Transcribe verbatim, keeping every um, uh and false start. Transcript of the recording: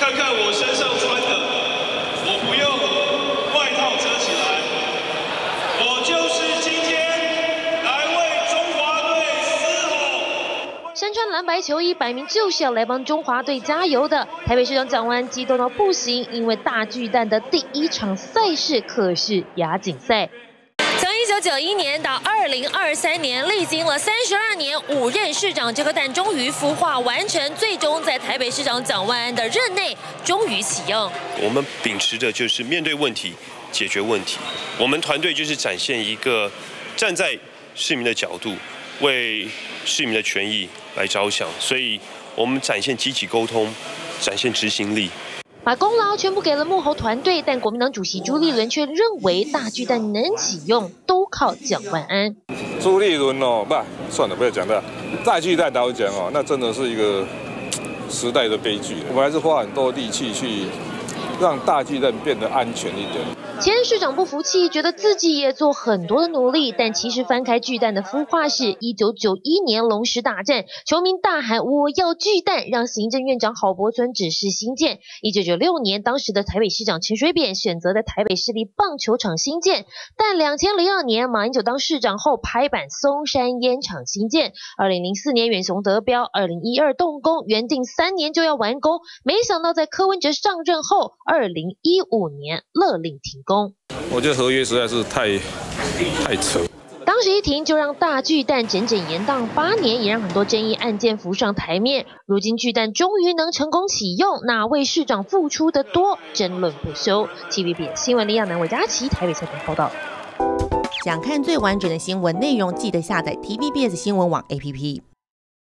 看看我身上穿的，我不用外套遮起来，我就是今天来为中华队嘶吼。 身穿蓝白球衣，摆明就是要来帮中华队加油的。台北市长蒋万安激动到不行，因为大巨蛋的第一场赛事可是亚锦赛。 从一九九一年到二零二三年，历经了三十二年五任市长，这颗蛋终于孵化完成，最终在台北市长蒋万安的任内终于启用。 我们秉持的就是面对问题，解决问题。我们团队就是展现一个站在市民的角度，为市民的权益来着想，所以我们展现积极沟通，展现执行力。 把功劳全部给了幕后团队，但国民党主席朱立伦却认为大巨蛋能启用都靠蒋万安。 朱立伦哦，不，算了，不要讲他。大巨蛋老实讲哦，那真的是一个时代的悲剧。我们还是花很多力气去让大巨蛋变得安全一点。 前市长不服气，觉得自己也做很多的努力，但其实翻开巨蛋的孵化是一九九一年龙狮大战，球迷大喊我要巨蛋，让行政院长郝柏村指示新建。一九九六年，当时的台北市长陈水扁选择在台北市立棒球场新建，但两千零二年马英九当市长后拍板松山烟厂新建。二零零四年远雄得标，二零一二动工，原定三年就要完工，没想到在柯文哲上任后，二零一五年勒令停工。 我觉得合约实在是太太扯。 当时一停就让大巨蛋整整延宕八年，也让很多争议案件浮上台面。如今巨蛋终于能成功启用，哪位市长付出的多，争论不休。T V B 新闻李亚男、韦佳琪台北采访报道。 想看最完整的新闻内容，记得下载 T V B S 新闻网 A P P。